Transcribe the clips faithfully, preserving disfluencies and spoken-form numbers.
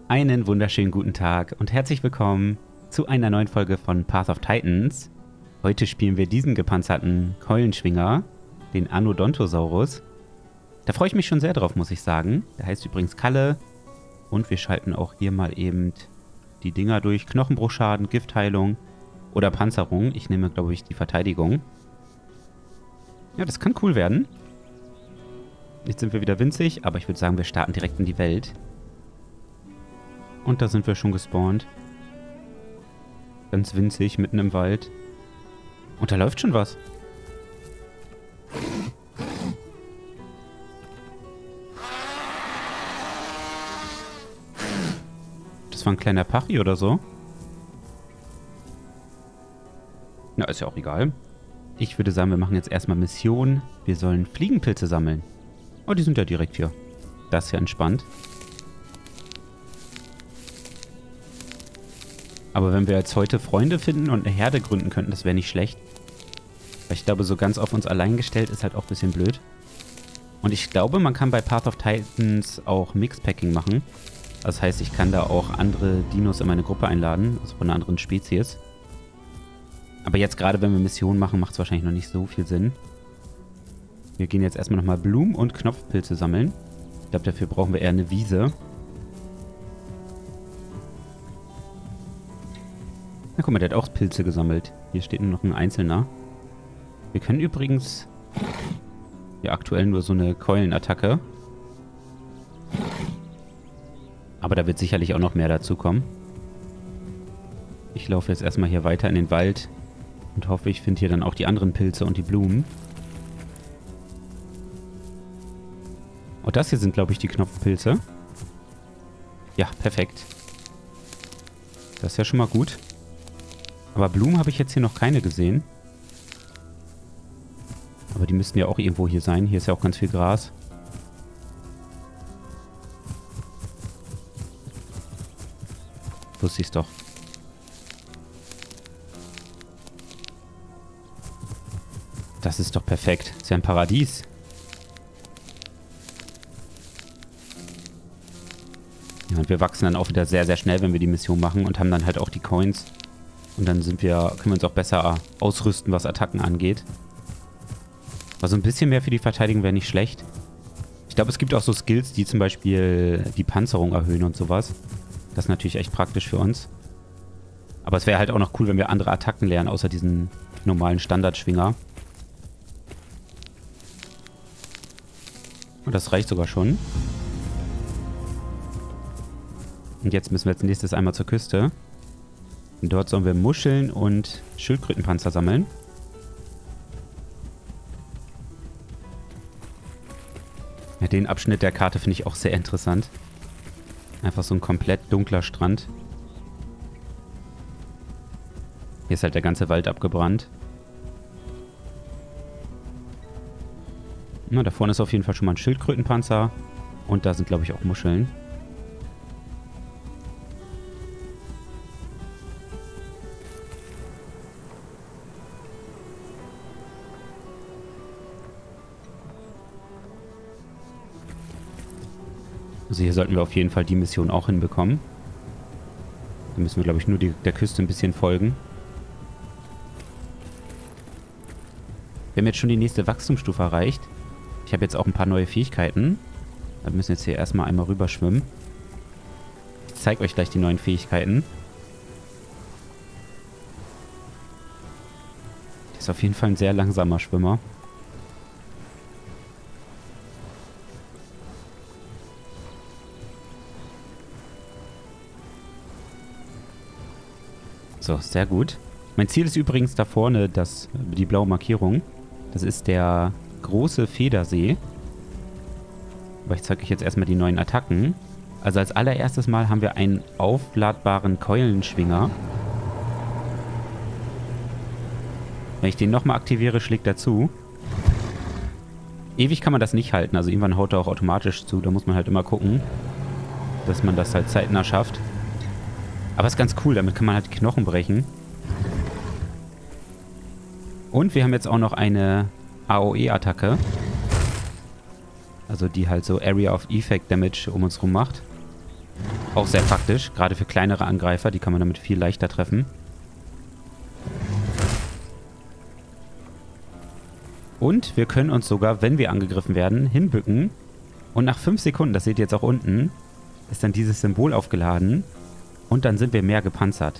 Einen wunderschönen guten Tag und herzlich willkommen zu einer neuen Folge von Path of Titans. Heute spielen wir diesen gepanzerten Keulenschwinger, den Anodontosaurus. Da freue ich mich schon sehr drauf, muss ich sagen. Der heißt übrigens Kalle. Und wir schalten auch hier mal eben die Dinger durch. Knochenbruchschaden, Giftheilung oder Panzerung. Ich nehme, glaube ich, die Verteidigung. Ja, das kann cool werden. Jetzt sind wir wieder winzig, aber ich würde sagen, wir starten direkt in die Welt. Und da sind wir schon gespawnt. Ganz winzig, mitten im Wald. Und da läuft schon was. Das war ein kleiner Pachi oder so. Na, ist ja auch egal. Ich würde sagen, wir machen jetzt erstmal Mission. Wir sollen Fliegenpilze sammeln. Oh, die sind ja direkt hier. Das ist ja entspannt. Aber wenn wir jetzt heute Freunde finden und eine Herde gründen könnten, das wäre nicht schlecht. Weil ich glaube, so ganz auf uns allein gestellt ist halt auch ein bisschen blöd. Und ich glaube, man kann bei Path of Titans auch Mixpacking machen. Das heißt, ich kann da auch andere Dinos in meine Gruppe einladen, also von einer anderen Spezies. Aber jetzt gerade, wenn wir Missionen machen, macht es wahrscheinlich noch nicht so viel Sinn. Wir gehen jetzt erstmal nochmal Blumen- und Knopfpilze sammeln. Ich glaube, dafür brauchen wir eher eine Wiese. Na guck mal, der hat auch Pilze gesammelt. Hier steht nur noch ein einzelner. Wir können übrigens... Ja, aktuell nur so eine Keulenattacke. Aber da wird sicherlich auch noch mehr dazu kommen. Ich laufe jetzt erstmal hier weiter in den Wald und hoffe, ich finde hier dann auch die anderen Pilze und die Blumen. Und das hier sind, glaube ich, die Knopfpilze. Ja, perfekt. Das ist ja schon mal gut. Aber Blumen habe ich jetzt hier noch keine gesehen. Aber die müssten ja auch irgendwo hier sein. Hier ist ja auch ganz viel Gras. Wusste ich's doch. Das ist doch perfekt. Das ist ja ein Paradies. Ja, und wir wachsen dann auch wieder sehr, sehr schnell, wenn wir die Mission machen und haben dann halt auch die Coins. Und dann sind wir, können wir uns auch besser ausrüsten, was Attacken angeht. Aber so ein bisschen mehr für die Verteidigung wäre nicht schlecht. Ich glaube, es gibt auch so Skills, die zum Beispiel die Panzerung erhöhen und sowas. Das ist natürlich echt praktisch für uns. Aber es wäre halt auch noch cool, wenn wir andere Attacken lernen, außer diesen normalen Standardschwinger. Und das reicht sogar schon. Und jetzt müssen wir als nächstes einmal zur Küste. Und dort sollen wir Muscheln und Schildkrötenpanzer sammeln. Ja, den Abschnitt der Karte finde ich auch sehr interessant. Einfach so ein komplett dunkler Strand. Hier ist halt der ganze Wald abgebrannt. Na, da vorne ist auf jeden Fall schon mal ein Schildkrötenpanzer. Und da sind, glaube ich, auch Muscheln. Also hier sollten wir auf jeden Fall die Mission auch hinbekommen. Da müssen wir, glaube ich, nur die, der Küste ein bisschen folgen. Wir haben jetzt schon die nächste Wachstumsstufe erreicht. Ich habe jetzt auch ein paar neue Fähigkeiten. Wir müssen jetzt hier erstmal einmal rüberschwimmen. Ich zeige euch gleich die neuen Fähigkeiten. Der ist auf jeden Fall ein sehr langsamer Schwimmer. So, sehr gut. Mein Ziel ist übrigens da vorne, das, die blaue Markierung. Das ist der große Federsee. Aber ich zeige euch jetzt erstmal die neuen Attacken. Also als allererstes Mal haben wir einen aufladbaren Keulenschwinger. Wenn ich den nochmal aktiviere, schlägt er zu. Ewig kann man das nicht halten. Also irgendwann haut er auch automatisch zu. Da muss man halt immer gucken, dass man das halt zeitnah schafft. Aber ist ganz cool, damit kann man halt die Knochen brechen. Und wir haben jetzt auch noch eine A O E-Attacke. Also die halt so Area of Effect Damage um uns rum macht. Auch sehr praktisch, gerade für kleinere Angreifer, die kann man damit viel leichter treffen. Und wir können uns sogar, wenn wir angegriffen werden, hinbücken. Und nach fünf Sekunden, das seht ihr jetzt auch unten, ist dann dieses Symbol aufgeladen. Und dann sind wir mehr gepanzert.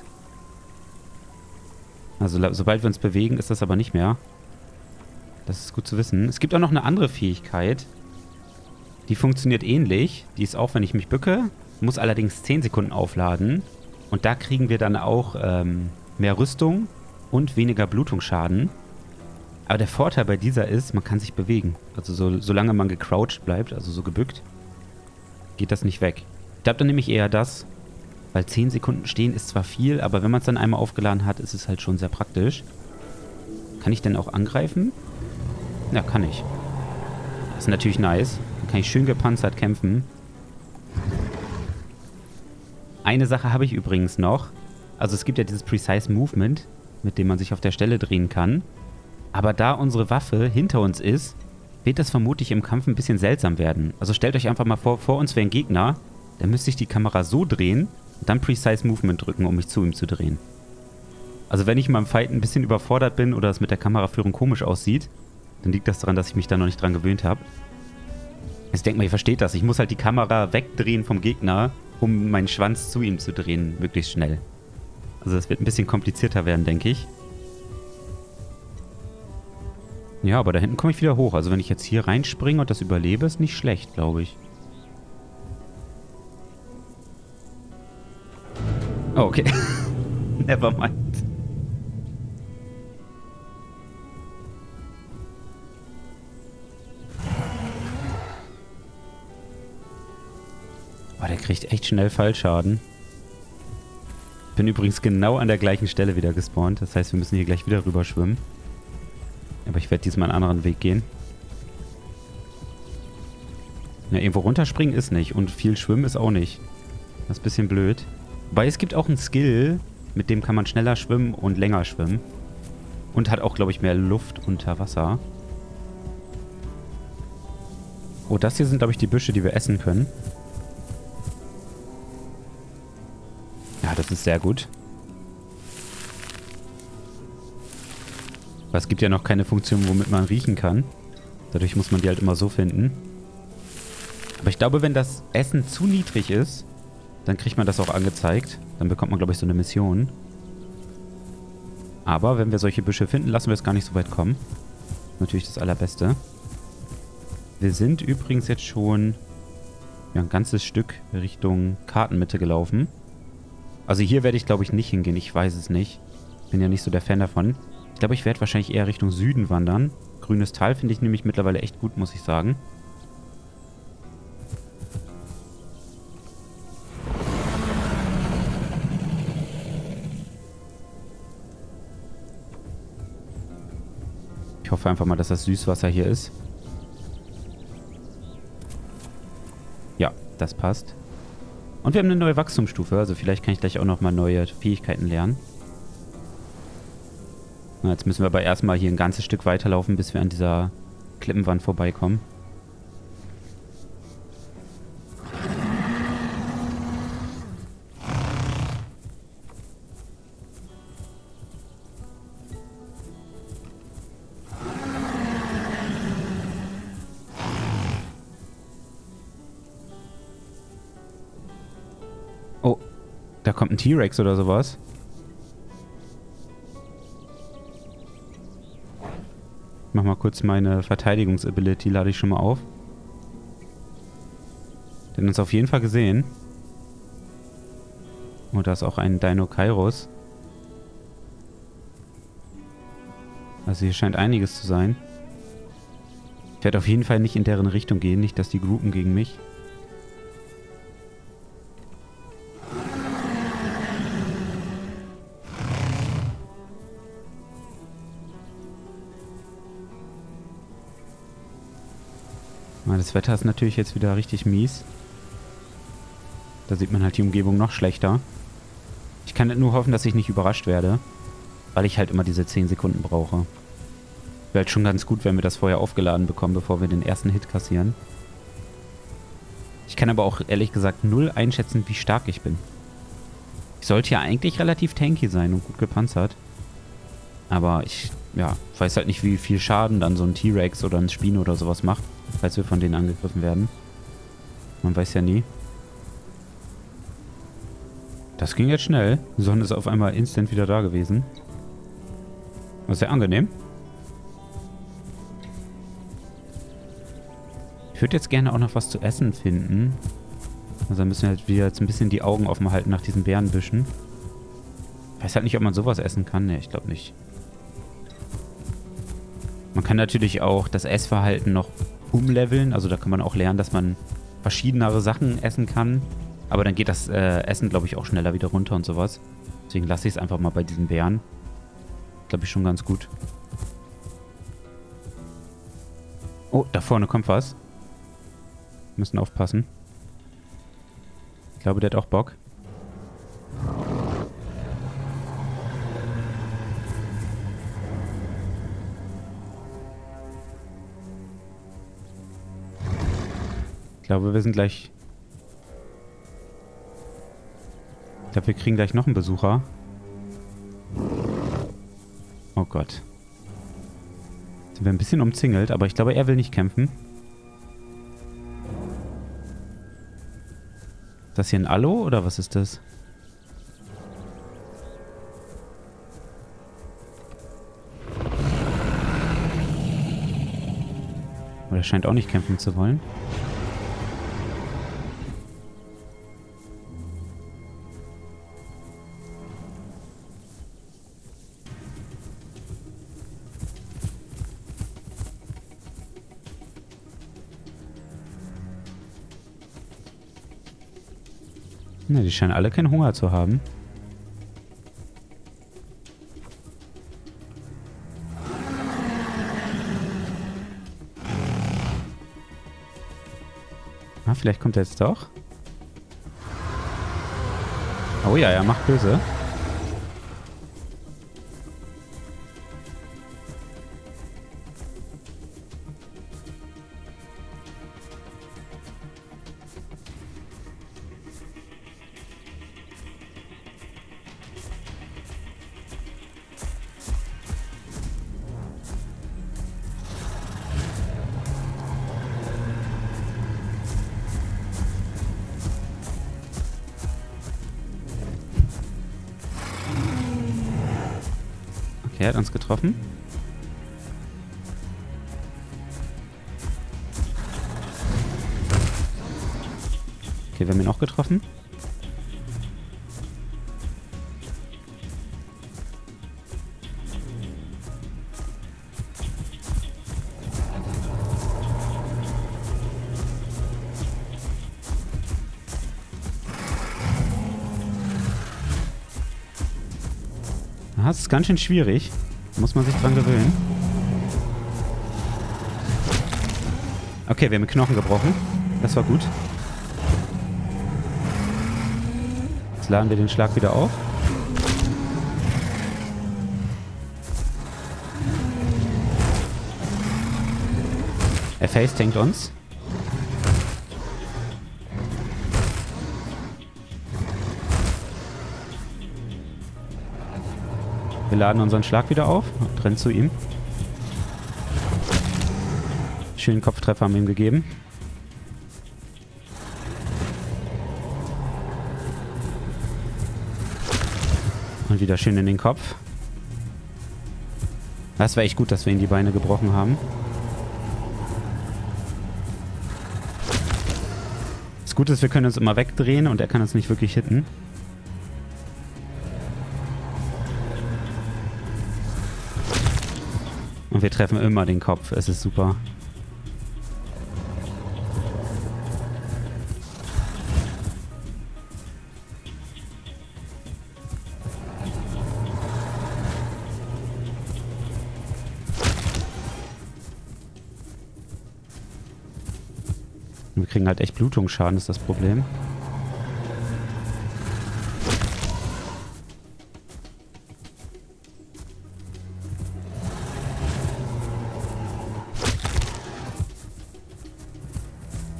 Also sobald wir uns bewegen, ist das aber nicht mehr. Das ist gut zu wissen. Es gibt auch noch eine andere Fähigkeit. Die funktioniert ähnlich. Die ist auch, wenn ich mich bücke, muss allerdings zehn Sekunden aufladen. Und da kriegen wir dann auch ähm, mehr Rüstung und weniger Blutungsschaden. Aber der Vorteil bei dieser ist, man kann sich bewegen. Also so, solange man gecrouched bleibt, also so gebückt, geht das nicht weg. Ich glaube dann nämlich eher das, weil zehn Sekunden stehen ist zwar viel, aber wenn man es dann einmal aufgeladen hat, ist es halt schon sehr praktisch. Kann ich denn auch angreifen? Ja, kann ich. Das ist natürlich nice. Dann kann ich schön gepanzert kämpfen. Eine Sache habe ich übrigens noch. Also es gibt ja dieses Precise Movement, mit dem man sich auf der Stelle drehen kann. Aber da unsere Waffe hinter uns ist, wird das vermutlich im Kampf ein bisschen seltsam werden. Also stellt euch einfach mal vor, vor uns wäre ein Gegner. Dann müsste ich die Kamera so drehen und dann Precise Movement drücken, um mich zu ihm zu drehen. Also wenn ich mal im Fight ein bisschen überfordert bin oder es mit der Kameraführung komisch aussieht, dann liegt das daran, dass ich mich da noch nicht dran gewöhnt habe. Ich denke mal, ihr versteht das. Ich muss halt die Kamera wegdrehen vom Gegner, um meinen Schwanz zu ihm zu drehen, möglichst schnell. Also das wird ein bisschen komplizierter werden, denke ich. Ja, aber da hinten komme ich wieder hoch. Also wenn ich jetzt hier reinspringe und das überlebe, ist nicht schlecht, glaube ich. Oh, okay. Nevermind. Oh, der kriegt echt schnell Fallschaden. Bin übrigens genau an der gleichen Stelle wieder gespawnt. Das heißt, wir müssen hier gleich wieder rüber schwimmen. Aber ich werde diesmal einen anderen Weg gehen. Ja, irgendwo runterspringen ist nicht. Und viel schwimmen ist auch nicht. Das ist ein bisschen blöd. Wobei es gibt auch einen Skill, mit dem kann man schneller schwimmen und länger schwimmen. Und hat auch, glaube ich, mehr Luft unter Wasser. Oh, das hier sind, glaube ich, die Büsche, die wir essen können. Ja, das ist sehr gut. Aber es gibt ja noch keine Funktion, womit man riechen kann. Dadurch muss man die halt immer so finden. Aber ich glaube, wenn das Essen zu niedrig ist, dann kriegt man das auch angezeigt. Dann bekommt man, glaube ich, so eine Mission. Aber wenn wir solche Büsche finden, lassen wir es gar nicht so weit kommen. Natürlich das Allerbeste. Wir sind übrigens jetzt schon ja, ein ganzes Stück Richtung Kartenmitte gelaufen. Also hier werde ich, glaube ich, nicht hingehen. Ich weiß es nicht. Bin ja nicht so der Fan davon. Ich glaube, ich werde wahrscheinlich eher Richtung Süden wandern. Grünes Tal finde ich nämlich mittlerweile echt gut, muss ich sagen. Ich hoffe einfach mal, dass das Süßwasser hier ist. Ja, das passt. Und wir haben eine neue Wachstumsstufe, also vielleicht kann ich gleich auch nochmal neue Fähigkeiten lernen. Na, jetzt müssen wir aber erstmal hier ein ganzes Stück weiterlaufen, bis wir an dieser Klippenwand vorbeikommen. Oh, da kommt ein T-Rex oder sowas. Ich mach mal kurz meine Verteidigungsability, lade ich schon mal auf. Der hat uns auf jeden Fall gesehen. Oh, da ist auch ein Dino-Kairos. Also hier scheint einiges zu sein. Ich werde auf jeden Fall nicht in deren Richtung gehen, nicht, dass die groupen gegen mich. Das Wetter ist natürlich jetzt wieder richtig mies. Da sieht man halt die Umgebung noch schlechter. Ich kann nur hoffen, dass ich nicht überrascht werde. Weil ich halt immer diese zehn Sekunden brauche. Wäre halt schon ganz gut, wenn wir das vorher aufgeladen bekommen, bevor wir den ersten Hit kassieren. Ich Ich kann aber auch ehrlich gesagt null einschätzen, wie stark ich bin. Ich sollte ja eigentlich relativ tanky sein und gut gepanzert. Aber ich, ja, weiß halt nicht, wie viel Schaden dann so ein T-Rex oder ein Spino oder sowas macht, falls wir von denen angegriffen werden. Man weiß ja nie. Das ging jetzt schnell. Die Sonne ist auf einmal instant wieder da gewesen. War sehr angenehm. Ich würde jetzt gerne auch noch was zu essen finden. Also dann müssen wir halt wieder jetzt ein bisschen die Augen offen halten nach diesen Bärenbüschen. Ich weiß halt nicht, ob man sowas essen kann. Ne, ich glaube nicht. Man kann natürlich auch das Essverhalten noch umleveln. Also da kann man auch lernen, dass man verschiedenere Sachen essen kann. Aber dann geht das äh, Essen, glaube ich, auch schneller wieder runter und sowas. Deswegen lasse ich es einfach mal bei diesen Bären. Glaube ich schon ganz gut. Oh, da vorne kommt was. Wir müssen aufpassen. Ich glaube, der hat auch Bock. Ich glaube, wir sind gleich... Ich glaube, wir kriegen gleich noch einen Besucher. Oh Gott. Sind wir ein bisschen umzingelt, aber ich glaube, er will nicht kämpfen. Ist das hier ein Allo oder was ist das? Oder er scheint auch nicht kämpfen zu wollen. Ne, die scheinen alle keinen Hunger zu haben. Ah, vielleicht kommt er jetzt doch. Oh ja, er macht böse. Okay, er hat uns getroffen. Okay, wir haben ihn auch getroffen. Das ist ganz schön schwierig. Muss man sich dran gewöhnen. Okay, wir haben den Knochen gebrochen. Das war gut. Jetzt laden wir den Schlag wieder auf. Er facetankt uns. Wir laden unseren Schlag wieder auf und rennen zu ihm. Schönen Kopftreffer haben wir ihm gegeben. Und wieder schön in den Kopf. Das war echt gut, dass wir ihm die Beine gebrochen haben. Das Gute ist, wir können uns immer wegdrehen und er kann uns nicht wirklich hitten. Und wir treffen immer den Kopf. Es ist super. Und wir kriegen halt echt Blutungsschaden, ist das Problem.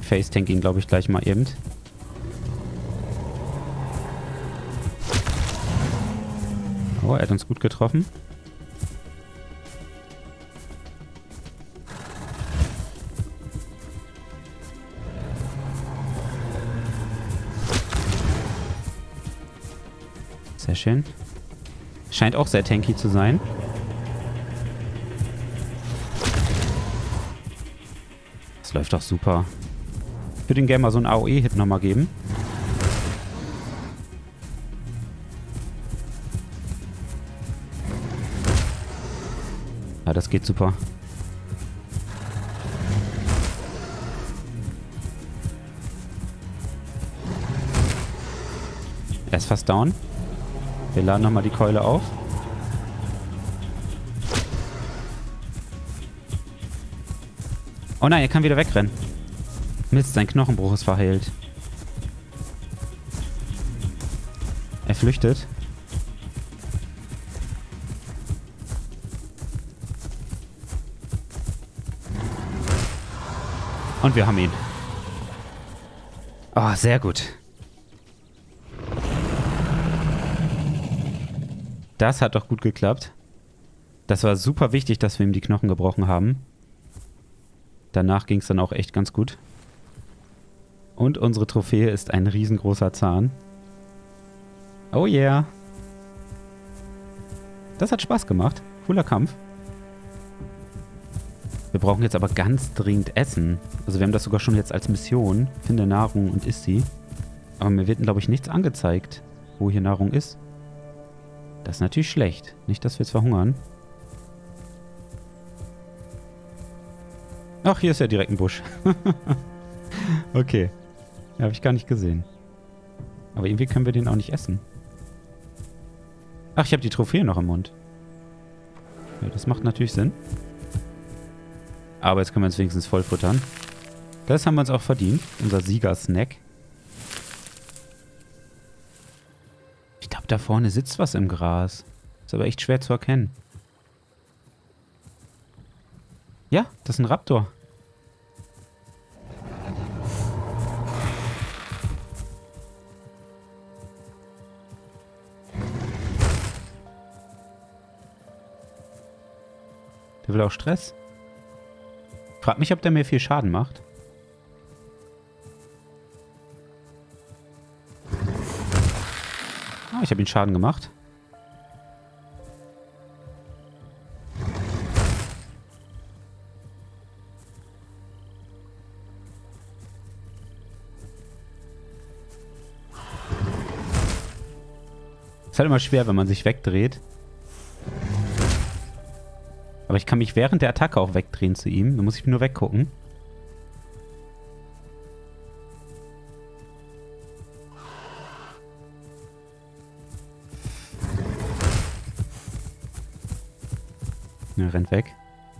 Face-Tank ihn, glaube ich, gleich mal eben. Oh, er hat uns gut getroffen. Sehr schön. Scheint auch sehr tanky zu sein. Das läuft doch super. Ich würde den gerne mal so einen A O E-Hit nochmal geben. Ja, das geht super. Er ist fast down. Wir laden nochmal die Keule auf. Oh nein, er kann wieder wegrennen. Mist, sein Knochenbruch ist verheilt. Er flüchtet. Und wir haben ihn. Oh, sehr gut. Das hat doch gut geklappt. Das war super wichtig, dass wir ihm die Knochen gebrochen haben. Danach ging es dann auch echt ganz gut. Und unsere Trophäe ist ein riesengroßer Zahn. Oh yeah. Das hat Spaß gemacht. Cooler Kampf. Wir brauchen jetzt aber ganz dringend Essen. Also wir haben das sogar schon jetzt als Mission. Finde Nahrung und iss sie. Aber mir wird, glaube ich, nichts angezeigt, wo hier Nahrung ist. Das ist natürlich schlecht. Nicht, dass wir jetzt verhungern. Ach, hier ist ja direkt ein Busch. Okay. Ja, habe ich gar nicht gesehen. Aber irgendwie können wir den auch nicht essen. Ach, ich habe die Trophäe noch im Mund. Ja, das macht natürlich Sinn. Aber jetzt können wir uns wenigstens voll futtern. Das haben wir uns auch verdient. Unser Siegersnack. Ich glaube, da vorne sitzt was im Gras. Ist aber echt schwer zu erkennen. Ja, das ist ein Raptor. Der will auch Stress. Frag mich, ob der mir viel Schaden macht. Ah, ich habe ihn Schaden gemacht. Ist halt immer schwer, wenn man sich wegdreht. Aber ich kann mich während der Attacke auch wegdrehen zu ihm. Da muss ich nur weggucken. Er rennt weg.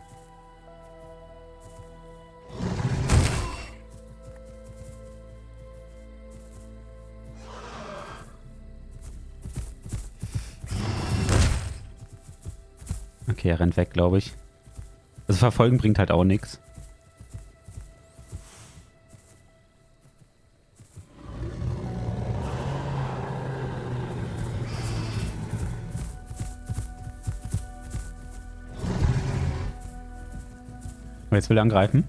Okay, er rennt weg, glaube ich. Also verfolgen bringt halt auch nichts. Und jetzt will er angreifen.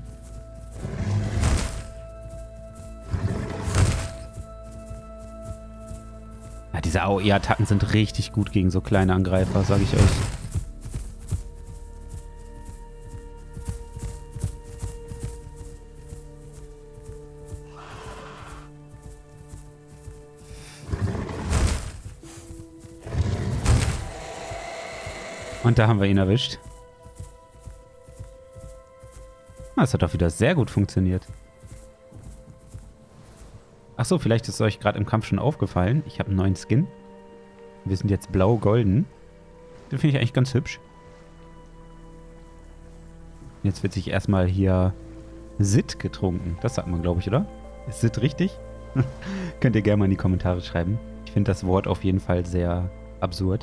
Ja, diese A O E-Attacken sind richtig gut gegen so kleine Angreifer, sage ich euch. Und da haben wir ihn erwischt. Das hat doch wieder sehr gut funktioniert. Achso, vielleicht ist es euch gerade im Kampf schon aufgefallen. Ich habe einen neuen Skin. Wir sind jetzt blau-golden. Den finde ich eigentlich ganz hübsch. Jetzt wird sich erstmal hier Sit getrunken. Das sagt man, glaube ich, oder? Ist Sit richtig? Könnt ihr gerne mal in die Kommentare schreiben. Ich finde das Wort auf jeden Fall sehr absurd.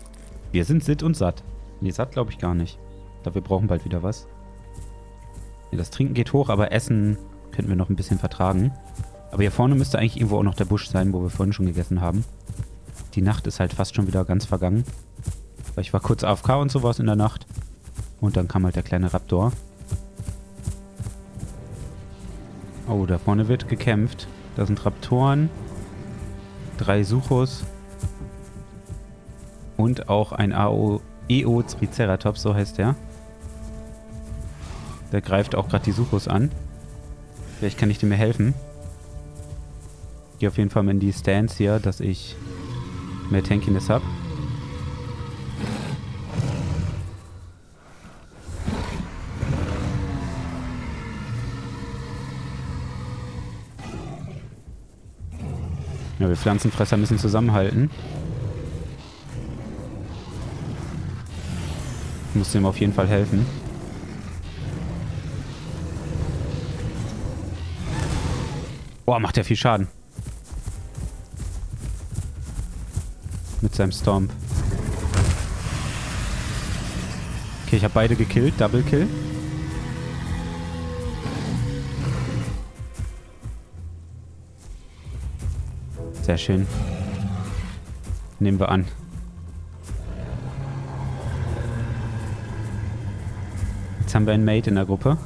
Wir sind Sit und satt. Nee, satt glaube ich gar nicht. Ich glaube, wir brauchen bald wieder was. Ja, das Trinken geht hoch, aber Essen könnten wir noch ein bisschen vertragen. Aber hier vorne müsste eigentlich irgendwo auch noch der Busch sein, wo wir vorhin schon gegessen haben. Die Nacht ist halt fast schon wieder ganz vergangen. Weil ich war kurz A F K und sowas in der Nacht. Und dann kam halt der kleine Raptor. Oh, da vorne wird gekämpft. Da sind Raptoren. Drei Suchos. Und auch ein A O Eotriceratops, so heißt der. Der greift auch gerade die Suchos an. Vielleicht kann ich dem mir helfen. Ich gehe auf jeden Fall mal in die Stance hier, dass ich mehr Tankiness habe. Ja, wir Pflanzenfresser müssen zusammenhalten. Ich muss dem auf jeden Fall helfen. Boah, macht der viel Schaden. Mit seinem Stomp. Okay, ich habe beide gekillt. Double Kill. Sehr schön. Nehmen wir an. Jetzt haben wir einen Mate in der Gruppe.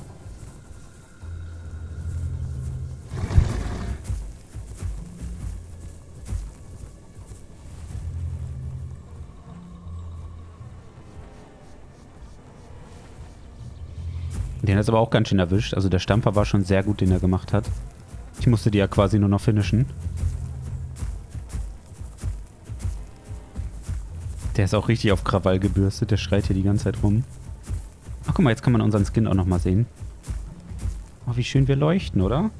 Den hat es aber auch ganz schön erwischt. Also der Stampfer war schon sehr gut, den er gemacht hat. Ich musste die ja quasi nur noch finishen. Der ist auch richtig auf Krawall gebürstet. Der schreit hier die ganze Zeit rum. Ach, guck mal, jetzt kann man unseren Skin auch nochmal sehen. Oh, wie schön wir leuchten, oder?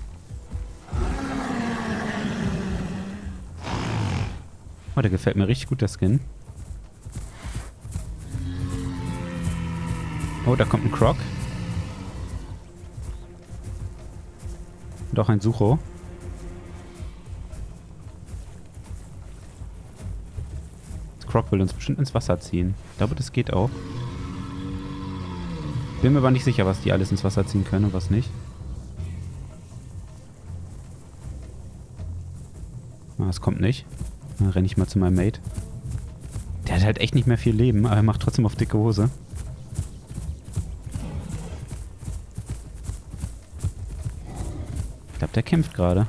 Oh, der gefällt mir richtig gut, der Skin. Oh, da kommt ein Croc. Und auch ein Sucho. Das Croc will uns bestimmt ins Wasser ziehen. Ich glaube, das geht auch. Bin mir aber nicht sicher, was die alles ins Wasser ziehen können und was nicht. Ah, es kommt nicht. Dann renne ich mal zu meinem Mate. Der hat halt echt nicht mehr viel Leben, aber er macht trotzdem auf dicke Hose. Ich glaube, der kämpft gerade.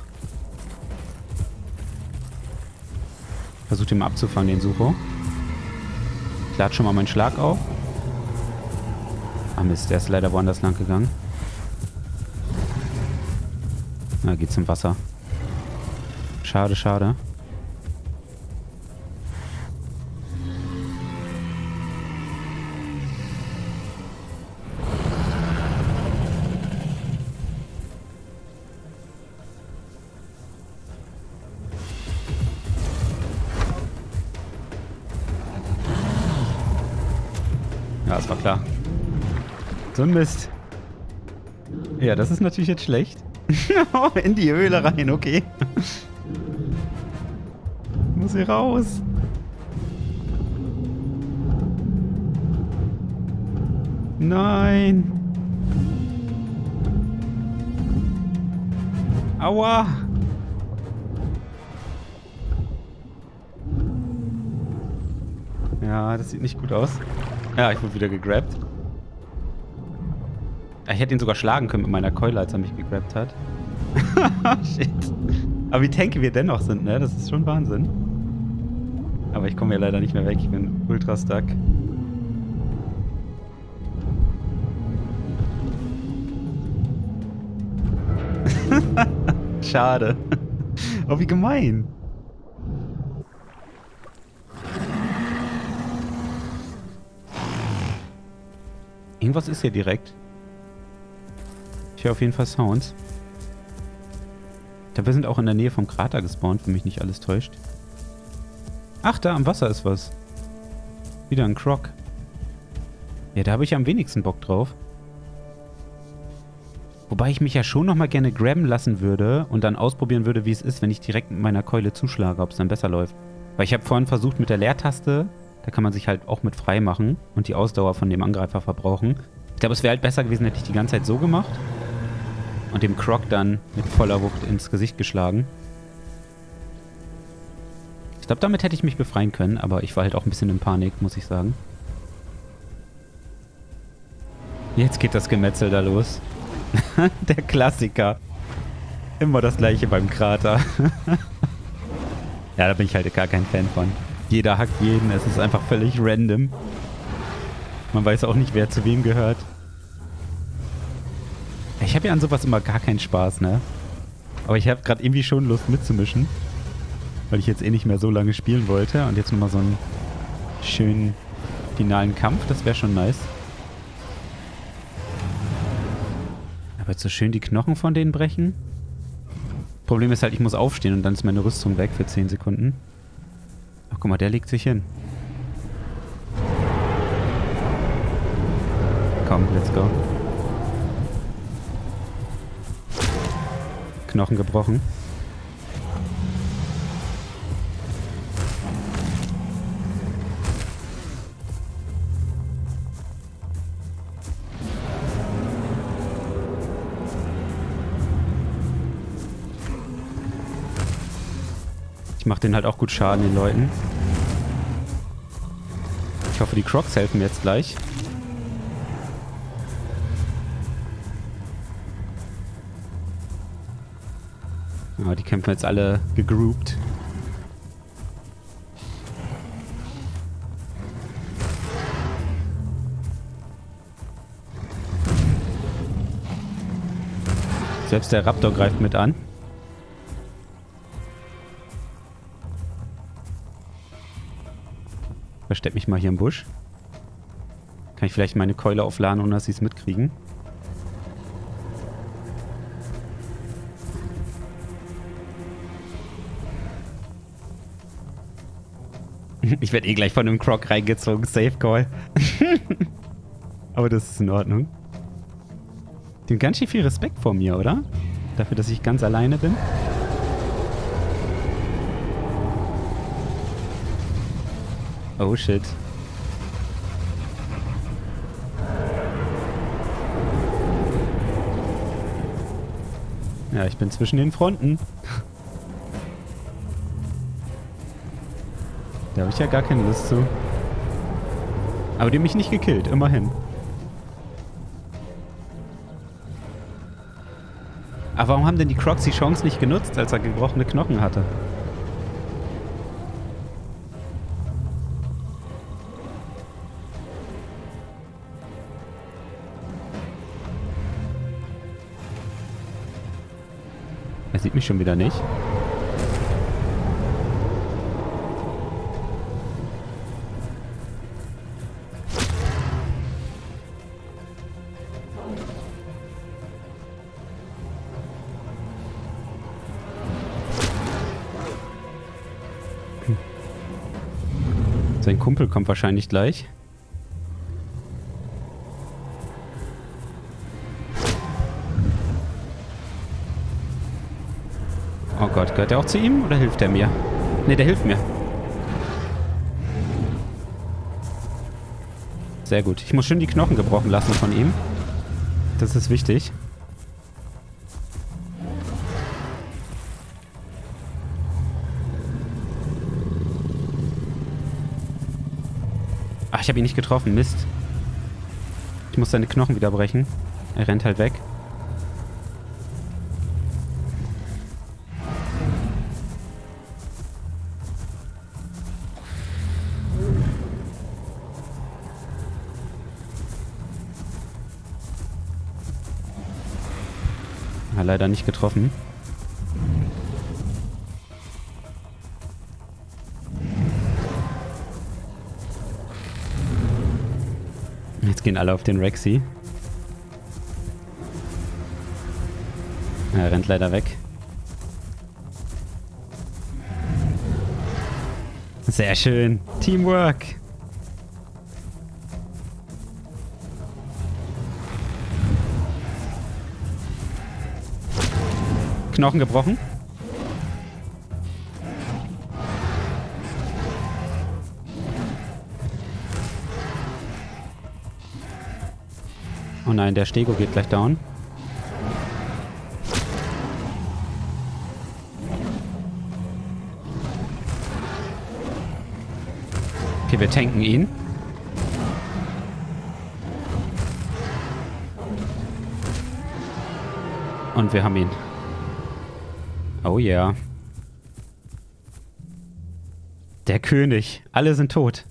Versucht ihn mal abzufangen, den Sucho. Ich lade schon mal meinen Schlag auf. Ah Mist, der ist leider woanders lang gegangen. Na, geht zum Wasser. Schade, schade. Ja, das war klar. So ein Mist. Ja, das ist natürlich jetzt schlecht. In die Höhle rein, okay. Muss hier raus. Nein. Aua. Ja, das sieht nicht gut aus. Ja, ich wurde wieder gegrabt. Ich hätte ihn sogar schlagen können mit meiner Keule, als er mich gegrabt hat. Shit. Aber wie tanky wir dennoch sind, ne? Das ist schon Wahnsinn. Aber ich komme ja leider nicht mehr weg. Ich bin ultra stuck. Schade. Oh, wie gemein. Irgendwas ist hier direkt. Ich höre auf jeden Fall Sounds. Ich glaube, wir sind auch in der Nähe vom Krater gespawnt, wenn mich nicht alles täuscht. Ach, da am Wasser ist was. Wieder ein Croc. Ja, da habe ich am wenigsten Bock drauf. Wobei ich mich ja schon nochmal gerne grabben lassen würde und dann ausprobieren würde, wie es ist, wenn ich direkt mit meiner Keule zuschlage, ob es dann besser läuft. Weil ich habe vorhin versucht mit der Leertaste, da kann man sich halt auch mit frei machen und die Ausdauer von dem Angreifer verbrauchen. Ich glaube, es wäre halt besser gewesen, hätte ich die ganze Zeit so gemacht. Und dem Croc dann mit voller Wucht ins Gesicht geschlagen. Ich glaube, damit hätte ich mich befreien können, aber ich war halt auch ein bisschen in Panik, muss ich sagen. Jetzt geht das Gemetzel da los. Der Klassiker. Immer das gleiche beim Krater. Ja, da bin ich halt gar kein Fan von. Jeder hackt jeden, es ist einfach völlig random. Man weiß auch nicht, wer zu wem gehört. Ich habe ja an sowas immer gar keinen Spaß, ne? Aber ich habe gerade irgendwie schon Lust mitzumischen. Weil ich jetzt eh nicht mehr so lange spielen wollte. Und jetzt nochmal so einen schönen finalen Kampf. Das wäre schon nice. Aber jetzt so schön die Knochen von denen brechen. Problem ist halt, ich muss aufstehen und dann ist meine Rüstung weg für zehn Sekunden. Ach, guck mal, der legt sich hin. Komm, let's go. Knochen gebrochen. Ich mache den halt auch gut Schaden, den Leuten. Ich hoffe, die Crocs helfen mir jetzt gleich. Ja, die kämpfen jetzt alle gegroupt. Selbst der Raptor greift mit an. Versteck mich mal hier im Busch. Kann ich vielleicht meine Keule aufladen, ohne dass sie es mitkriegen? Ich werde eh gleich von einem Croc reingezogen. Safe Call. Aber das ist in Ordnung. Die haben ganz schön viel Respekt vor mir, oder? Dafür, dass ich ganz alleine bin. Oh shit. Ja, ich bin zwischen den Fronten. Da habe ich ja gar keine Lust zu. Aber die haben mich nicht gekillt, immerhin. Aber warum haben denn die Crocs die Chance nicht genutzt, als er gebrochene Knochen hatte? Er sieht mich schon wieder nicht. Sein Kumpel kommt wahrscheinlich gleich. Oh Gott, gehört der auch zu ihm oder hilft er mir? Ne, der hilft mir. Sehr gut. Ich muss schön die Knochen gebrochen lassen von ihm. Das ist wichtig. Ach, ich habe ihn nicht getroffen. Mist. Ich muss seine Knochen wieder brechen. Er rennt halt weg. Ja, leider nicht getroffen. Jetzt gehen alle auf den Rexy. Er rennt leider weg. Sehr schön. Teamwork. Knochen gebrochen. nein, der Stego geht gleich down. Okay, wir tanken ihn. Und wir haben ihn. Oh yeah. Der König. Alle sind tot.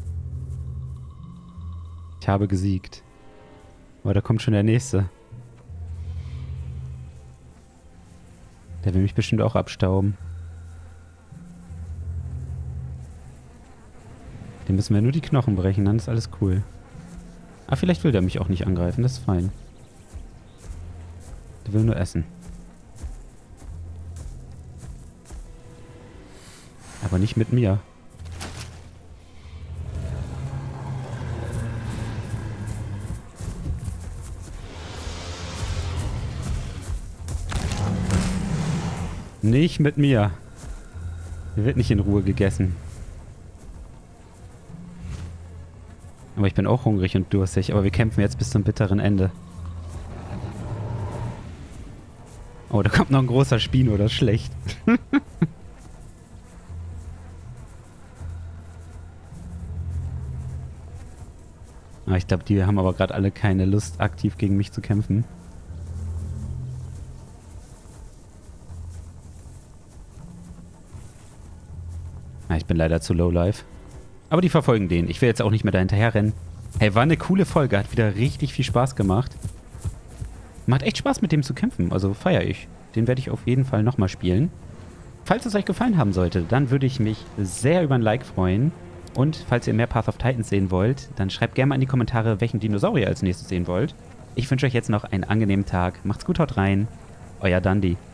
Ich habe gesiegt. Aber da kommt schon der Nächste. Der will mich bestimmt auch abstauben. Dem müssen wir nur die Knochen brechen, dann ist alles cool. Aber vielleicht will der mich auch nicht angreifen, das ist fein. Der will nur essen. Aber nicht mit mir. Nicht mit mir. Der wird nicht in Ruhe gegessen. Aber ich bin auch hungrig und durstig. Aber wir kämpfen jetzt bis zum bitteren Ende. Oh, da kommt noch ein großer Spino. Das ist schlecht. Ah, ich glaube, die haben aber gerade alle keine Lust, aktiv gegen mich zu kämpfen. Ah, ich bin leider zu low life. Aber die verfolgen den. Ich will jetzt auch nicht mehr da hinterher rennen. Hey, war eine coole Folge. Hat wieder richtig viel Spaß gemacht. Macht echt Spaß, mit dem zu kämpfen. Also feiere ich. Den werde ich auf jeden Fall nochmal spielen. Falls es euch gefallen haben sollte, dann würde ich mich sehr über ein Like freuen. Und falls ihr mehr Path of Titans sehen wollt, dann schreibt gerne mal in die Kommentare, welchen Dinosaurier als nächstes sehen wollt. Ich wünsche euch jetzt noch einen angenehmen Tag. Macht's gut, haut rein. Euer Dundee.